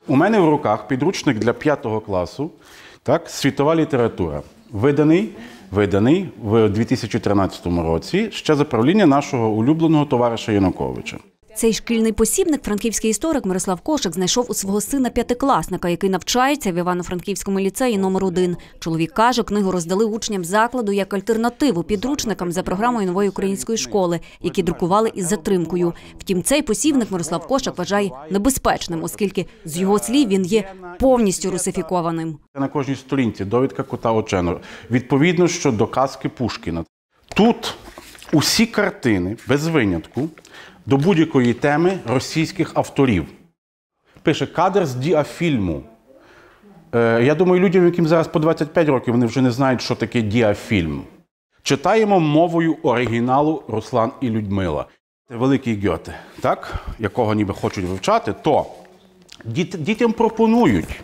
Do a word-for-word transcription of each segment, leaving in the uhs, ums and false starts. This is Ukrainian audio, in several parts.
У мене в руках підручник для п'ятого класу, так, світова література. Виданий, виданий в дві тисячі тринадцятому році ще за правління нашого улюбленого товариша Януковича. Цей шкільний посібник франківський історик Мирослав Кошик знайшов у свого сина п'ятикласника, який навчається в Івано-Франківському ліцеї номер один. Чоловік каже, книгу роздали учням закладу як альтернативу підручникам за програмою нової української школи, які друкували із затримкою. Втім, цей посібник Мирослав Кошик вважає небезпечним, оскільки, з його слів, він є повністю русифікованим. На кожній сторінці довідка кота Очену. Відповідно, що до казки Пушкіна. Тут усі картини, без винятку, до будь-якої теми російських авторів. Пише кадр з діафільму. Е, я думаю, людям, яким зараз по двадцять п'ять років, вони вже не знають, що таке діафільм. Читаємо мовою оригіналу Руслан і Людмила. Великий Гьоте, так, якого ніби хочуть вивчати, то діт, дітям пропонують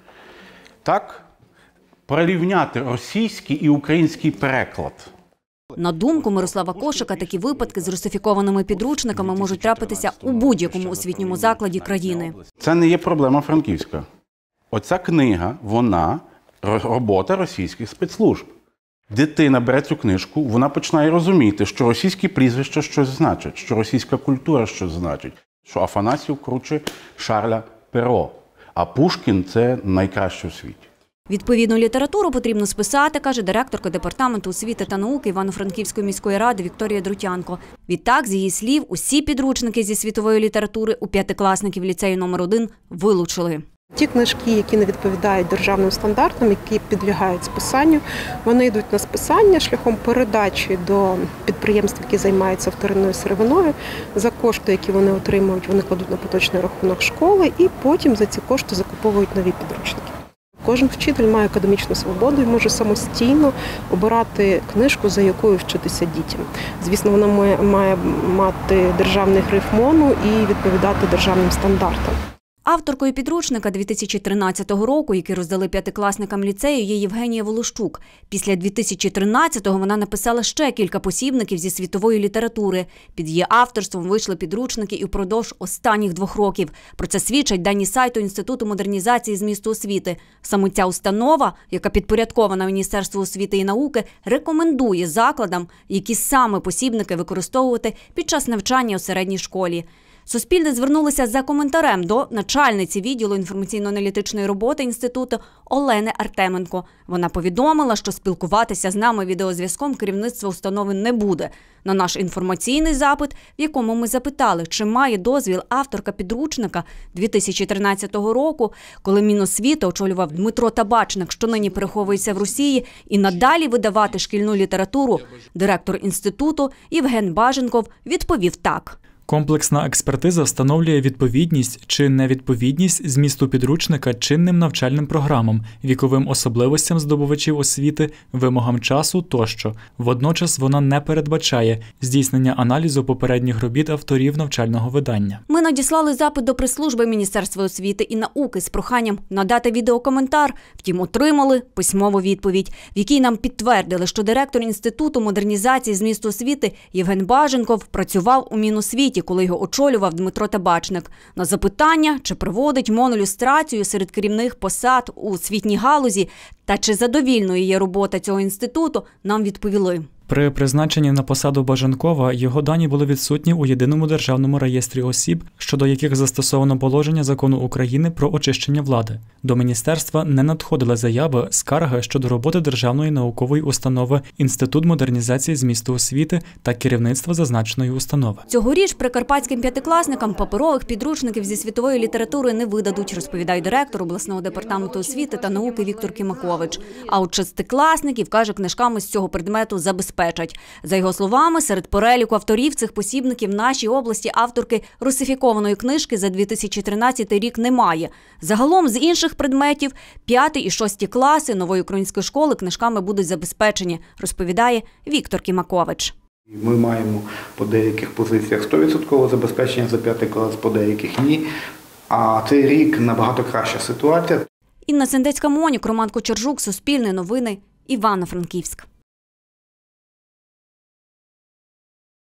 так, порівняти російський і український переклад. На думку Мирослава Кошика, такі випадки з русифікованими підручниками можуть трапитися у будь-якому освітньому закладі країни. Це не є проблема франківська. Оця книга, вона робота російських спецслужб. Дитина бере цю книжку, вона починає розуміти, що російські прізвища щось значать, що російська культура щось значить, що Афанасів круче Шарля Перо, а Пушкін – це найкраще у світі. Відповідну літературу потрібно списати, каже директорка департаменту освіти та науки Івано-Франківської міської ради Вікторія Друтянко. Відтак, з її слів, усі підручники зі світової літератури у п'ятикласників ліцею номер один вилучили. Ті книжки, які не відповідають державним стандартам, які підлягають списанню, вони йдуть на списання шляхом передачі до підприємств, які займаються вторинною сировиною. За кошти, які вони отримують, вони кладуть на поточний рахунок школи і потім за ці кошти закуповують нові підручники. Кожен вчитель має академічну свободу і може самостійно обирати книжку, за якою вчитися дітям. Звісно, вона має мати державний гриф МОНу і відповідати державним стандартам. Авторкою підручника дві тисячі тринадцятого року, який роздали п'ятикласникам ліцею, є Євгенія Волощук. Після дві тисячі тринадцятого вона написала ще кілька посібників зі світової літератури. Під її авторством вийшли підручники і впродовж останніх двох років. Про це свідчать дані сайту Інституту модернізації змісту освіти. Саме ця установа, яка підпорядкована Міністерству освіти і науки, рекомендує закладам, які саме посібники використовувати під час навчання у середній школі. Суспільне звернулося за коментарем до начальниці відділу інформаційно-аналітичної роботи інституту Олени Артеменко. Вона повідомила, що спілкуватися з нами відеозв'язком керівництво установи не буде. На наш інформаційний запит, в якому ми запитали, чи має дозвіл авторка підручника дві тисячі тринадцятого року, коли Міносвіти очолював Дмитро Табачник, що нині переховується в Росії, і надалі видавати шкільну літературу, директор інституту Євген Баженков відповів так. Комплексна експертиза встановлює відповідність чи невідповідність змісту підручника чинним навчальним програмам, віковим особливостям здобувачів освіти, вимогам часу тощо. Водночас вона не передбачає здійснення аналізу попередніх робіт авторів навчального видання. Ми надіслали запит до прес-служби Міністерства освіти і науки з проханням надати відеокоментар, втім отримали письмову відповідь, в якій нам підтвердили, що директор Інституту модернізації змісту освіти Євген Баженков працював у Міносвіті, коли його очолював Дмитро Табачник. На запитання, чи проводить МОН люстрацію серед керівних посад у освітній галузі та чи задовільною є робота цього інституту, нам відповіли. При призначенні на посаду Баженкова його дані були відсутні у Єдиному державному реєстрі осіб, щодо яких застосовано положення Закону України про очищення влади. До міністерства не надходили заяви, скарги щодо роботи Державної наукової установи Інститут модернізації змісту освіти та керівництва зазначеної установи. Цьогоріч прикарпатським п'ятикласникам паперових підручників зі світової літератури не видадуть, розповідає директор обласного департаменту освіти та науки Віктор Кімакович. А от шестикласників, каже, книжками з цього предмету забезпечують. За його словами, серед переліку авторів цих посібників в нашій області авторки русифікованої книжки за дві тисячі тринадцятий рік немає. Загалом з інших предметів п'ятий і шостий класи нової української школи книжками будуть забезпечені, розповідає Віктор Кімакович. Ми маємо по деяких позиціях сто відсотків забезпечення за п'ятий клас, по деяких ні. А цей рік набагато краща ситуація. Інна Сендецька-Монюк, Роман Кочержук, Суспільне новини, Івано-Франківськ.